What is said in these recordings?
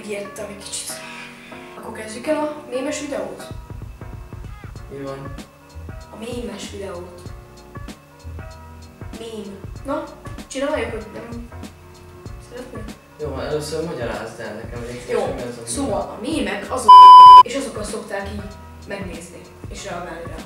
megijedtem egy kicsit. Akkor kezdjük el a mémes videót? Mi van? A mémes videót. Mém. Na, csináljuk, hogy nem szeretnél? Jó, hát először magyarázd el nekem, hogy Jó, szóval a mémek azok, és azokat szokták így megnézni, és reagálni rá.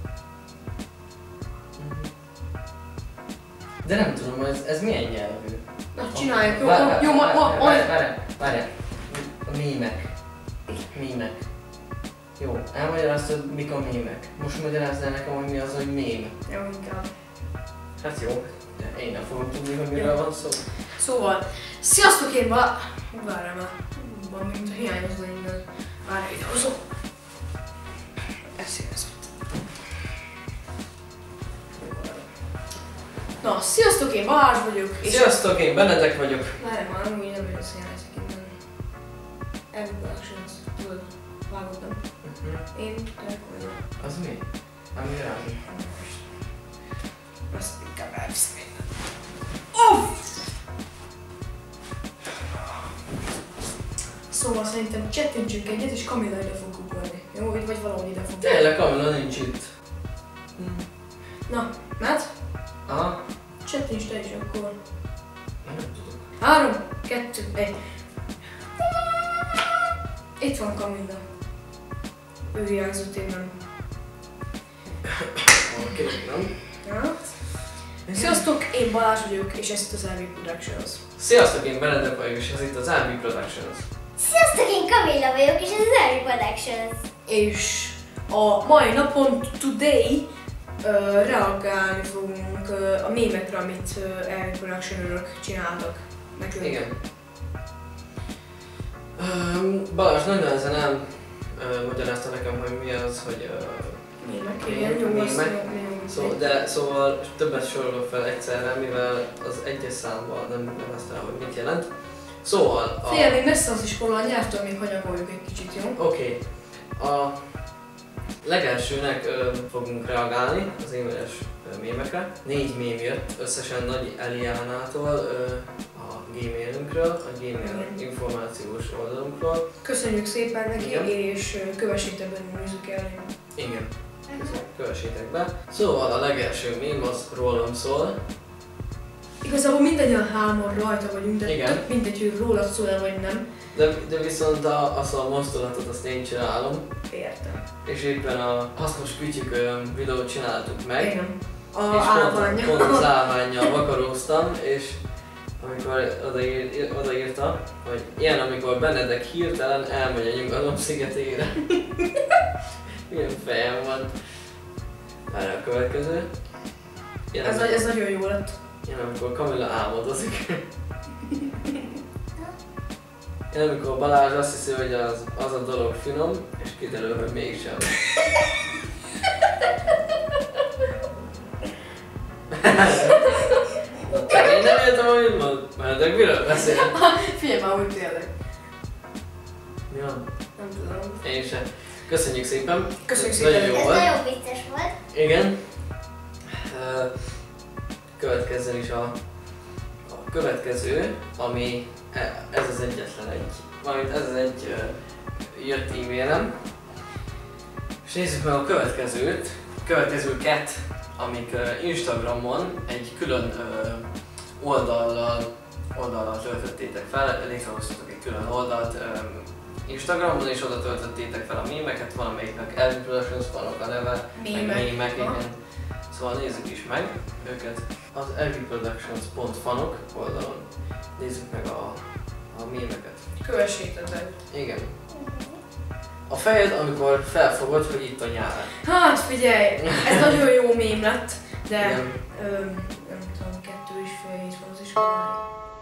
De nem tudom, ez milyen nyelvű? Na, csináljuk, jó? Várjál. A mémek. Mémek. Jó, elmagyaráztad, mik a mémek. Most magyarázd el nekem, hogy mi az, hogy mém. Jó, inkább. Hát jó, de én nem fogom tudni, hogy miről van szó. Szóval, sziasztok, én várjál már. Van, mint a hiányozna innen. Várjál, videózom. Ez hiányzott. Na, sziasztok, én Balázs vagyok. Sziasztok, én Benedek vagyok. Várjál már, amúgy nem vagyok hiányzik innen. Every Productions, tudod, vágod, nem? Én Derek vagyok. Az mi? Ami rád? Azt inkább elviszem innen. Szóval szerintem csettintsünk egyet, és Kamilla ide fog ugorni. Jó, itt vagy valahogy ide fog. Tényleg, Kamilla nincs itt. Na, Matt? Aha. Csettints te is akkor. Én nem tudok. 3, 2, 1. Itt van Kamilla. Ő hiányzott, én nem. Oké, nem? Ja. Sziasztok, én Balázs vagyok, és ez itt az LV Productions. Sziasztok, én Benedek vagyok, és ez itt az LV Productions. Sziasztok, én Kamilla vagyok, és ez az Every Productions. És a mai napon, today, reagálni fogunk a mémekre, amit LV Production-őrök csináltak nekünk. Igen. Balázs nagy nehezen elmagyarázta nekem, hogy mi az, hogy Mémek, igen, jó, azt Szóval többet sorolok fel egyszerre, mivel az egyes számban nem aztán, hogy mit jelent. Szóval Figyelj, még messze az iskola, a nyelvtől még hanyagoljuk egy kicsit, jó? Oké. A legelsőnek fogunk reagálni az éves mémekre. 4 mém jött összesen Nagy Eliánától, a Gmailünkről, a Gmail információs oldalunkról. Köszönjük szépen neki, Igen. És kövessétek be Music elé. Igen. Kövessétek be. Szóval a legelső mém az rólam szól. Igazából mindannyian hárman rajta vagyunk, de Igen. tök mindegy, hogy rólad szól-e vagy nem. De viszont azt a mozdulatot azt én csinálom. Értem. És éppen a hasznos kütyük videót csináltuk meg. Igen. A És állványa. pont az állvánnyal vakaróztam, és amikor odaírta, hogy ilyen, amikor Benedek hirtelen elmegy a nyugalom szigetére. Milyen fejem van. Várj a következő. Ez nagyon jó lett. Ilyen, amikor Kamilla álmodozik. Ilyen, amikor Balázs azt hiszi, hogy az a dolog finom, és kiderül, hogy mégsem. Én nem értem, hogy mond. Benedek, miről beszél? Figyelj már, úgy tényleg. Mi van? Nem tudom. Én sem. Köszönjük szépen. Köszönjük szépen. Nagyon jó Ez volt. nagyon vicces volt. Igen. Következzen is a következő, ami ez az egyetlen egy. Valamint ez az egy jött e-mailem. És nézzük meg a következőket, amik Instagramon egy külön oldallal töltöttétek fel, létrehoztatok egy külön oldalt Instagramon, és oda töltöttétek fel a mémeket, valamelyiknek LV Productions vannak a neve, meg mémek, igen. Szóval nézzük is meg őket. Az lvproductions.fanok oldalon nézzük meg a mémeket. Kövessétek be. Igen. A fejed, amikor felfogod, hogy itt a nyár. Hát figyelj, ez nagyon jó mém lett, de Igen. nem tudom, 2,5 hét van az iskolán.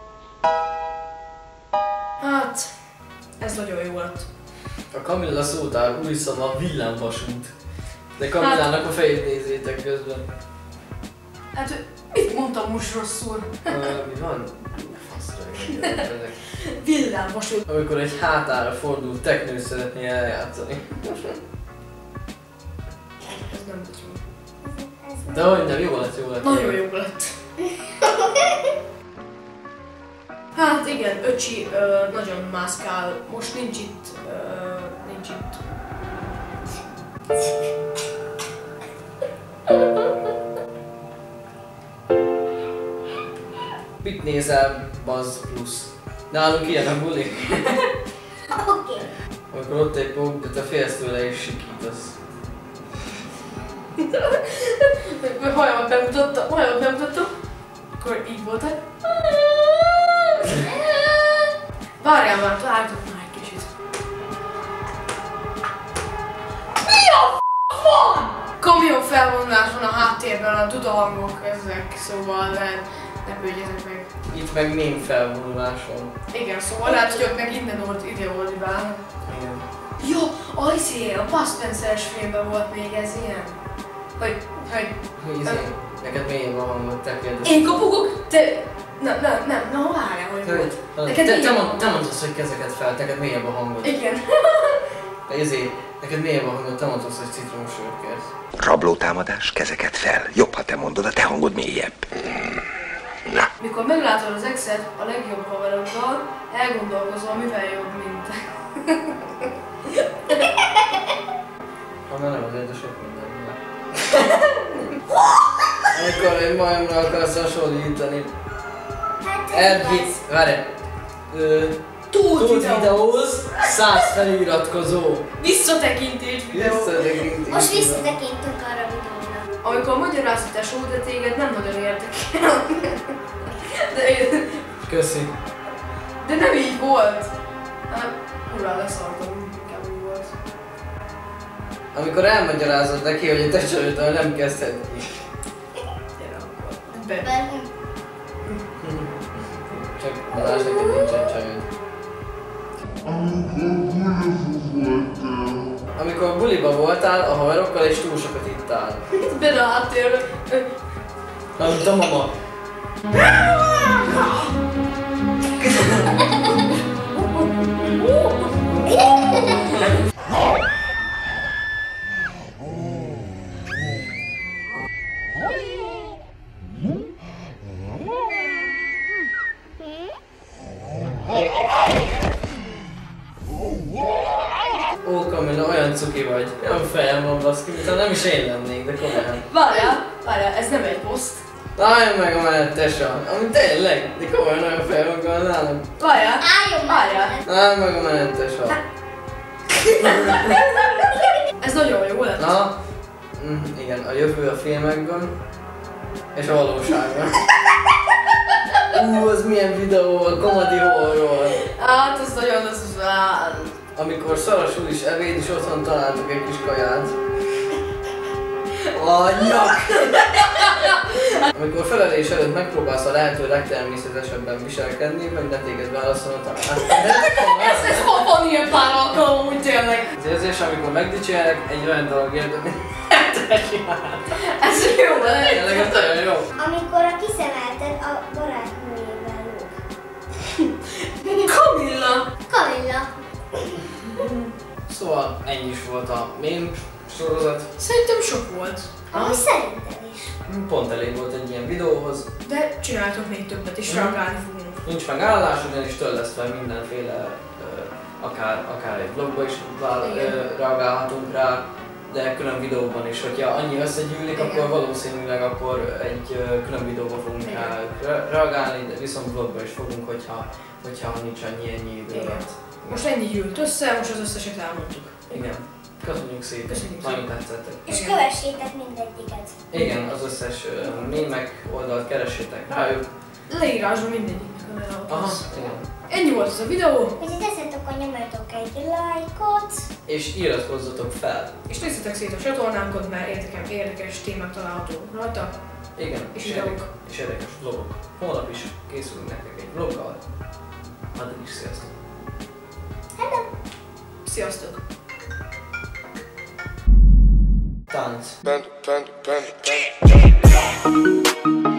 Hát, ez nagyon jó lett. A Kamilla szótár új szava villámvasút. De Kamillának a fejét nézzétek közben. Hát, mit mondtam most rosszul? Mi van? Faszra ezek. Villámvasút. Amikor egy hátára fordult teknőt szeretné eljátszani. Ez nem tudom. De hogy nem, jó lett. Nagyon jó lett. Hát igen, öcsi nagyon mászkál, most nincs itt, Mit nézel, Buzz plusz? Nálunk ilyen a buli. Oké. Amikor ott egy pop, de te félsz tőle és sikítasz. Hajamat bemutattam, akkor így voltak. Várjál már, találtam már egy kicsit. Mi a f*** Kamion felvonulás van a háttérben, a dudahangok ezek, szóval ne bőgyetek meg. Itt meg mém felvonulás van. Igen, szóval lehet, hogy ott meg innen ide ordibálnak. Igen. Jó, a Bud Spencer-es filmben volt még ez ilyen. Hogy neked mélyebb a hangod, te kérdezted. én kopogok, te... Nem, várjál, hogy volt. Te mondtad, hogy kezeket fel, neked mélyebb a hangod. Igen. Neked mélyebb a hangod, te mondtad, hogy citromsört kérsz. Rablótámadás, kezeket fel. Jobb, ha te mondod, a te hangod mélyebb. Na. Mikor meglátod az exet a legjobb haveroddal, elgondolkozol, mivel jobb, mint te. Ha már nem azért, de sok mindenben. Amikor egy majomra akarsz hasonlítani. Várj! Túl videóz, 100 feliratkozó. Visszatekintés videó. Most visszatekintünk arra a videóra. Amikor magyarázod tesó, de téged nem nagyon érdekel. Köszi. De nem így volt. Hát, urrá leszartam, inkább úgy volt. Amikor elmagyarázod neki, hogy a tesótól nem kezdhet ki. Gyere akkor. Be. Csak Balázs, neked nincsen csajod. Amikor buliba voltál a haverokkal és túl sokat ittál. Benne a háttérben. Mint a mama. Ó, Kamilla, olyan cuki vagy. Olyan fejem van baszki, mintha nem is én lennék, de komolyan. Várjál, ez nem egy poszt. Álljon meg a menettesen, ami tényleg, de komolyan olyan fejem van nálam. Várjál. Álljon meg a menettesen. Ez nagyon jó lett. Na, igen, a jövő a filmekben és a valóságban. Az milyen videó, a comedy horror. Hát ez nagyon az. Amikor szarasul is evéd és otthon találtuk egy kis kaját. Anyak! Amikor felelés előtt megpróbálsz a lehető legtermészetesebben viselkedni, hogy ne téged válaszolna talán. Ez hol van ilyen pár alkalom, úgy tényleg? Az érzés, amikor megdicsérek egy olyan dologért, amit ez jó, tényleg ez nagyon jó. Amikor a kiszemelted a barátnőjével lóg. Kamilla. Szóval ennyi is volt a mém sorozat. Szerintem sok volt. Ami szerintem is. Pont elég volt egy ilyen videóhoz. De csináltok még többet is, reagálni fogunk. Nincs megállás, ugyanis törlesztve mindenféle, akár egy vlogba is reagálhatunk rá, de külön videóban is. Hogyha annyi összegyűlik, akkor valószínűleg akkor egy külön videóba fogunk rá reagálni, de viszont vlogba is fogunk, hogyha nincs ennyi idő alatt. Most ennyi gyűlt össze, most az összeset elmondtuk. Igen. Köszönjük szépen, nagyon tetszettek. És kövessétek mindegyiket. Igen, az összes mémek oldalt keressétek rájuk. Leírásban mindegyiknek a neve ott Aha, lesz. igen. Ennyi volt ez a videó. Hogyha tetszettek, akkor nyomjatok egy lájkot. És iratkozzatok fel. És nézzetek szét a csatornánkot, mert érdekes témák találhatók rajta. Igen, És és érdekes vlogok. Holnap is készülünk nektek egy vloggal. Addig is sziasztok! Hello! Sziasztok! Tánc! Panda.